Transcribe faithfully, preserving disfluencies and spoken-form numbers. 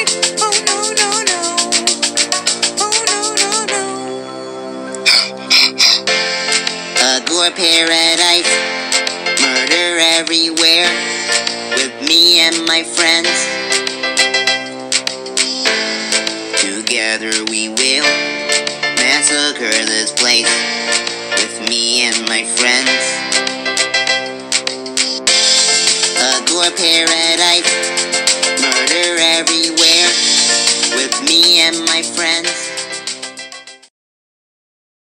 right. Oh no, no, no. Oh no, no, no. A gore paradise, murder everywhere, with me and my friends. Together we will massacre this place, with me and my friends. A gore paradise, murder everywhere, with me and my friends.